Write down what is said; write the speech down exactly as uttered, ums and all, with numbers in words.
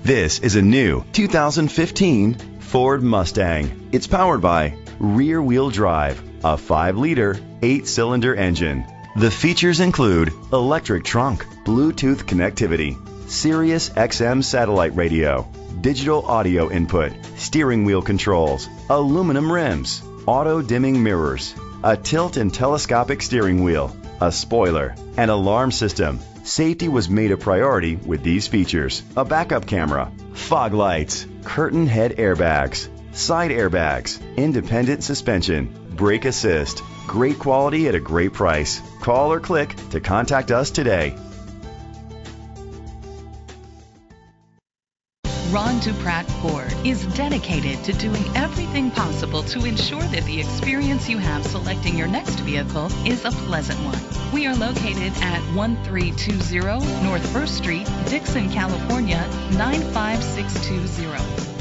This is a new two thousand fifteen Ford Mustang. It's powered by rear-wheel drive, a five liter, eight cylinder engine. The features include electric trunk, Bluetooth connectivity, Sirius X M satellite radio, digital audio input, steering wheel controls, aluminum rims, auto-dimming mirrors, a tilt and telescopic steering wheel, a spoiler, an alarm system. Safety was made a priority with these features: a backup camera, fog lights, curtain head airbags, side airbags, independent suspension, brake assist. Great quality at a great price. Call or click to contact us today. Ron DuPratt Ford is dedicated to doing everything possible to ensure that the experience you have selecting your next vehicle is a pleasant one. We are located at one three two zero North First Street, Dixon, California, nine five six two zero.